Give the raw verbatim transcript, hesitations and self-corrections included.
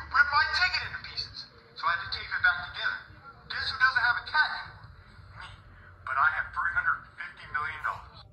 ripped my ticket into pieces, so I had to tape it back together. Guess who doesn't have a cat anymore? Me. But I have three hundred fifty million dollars.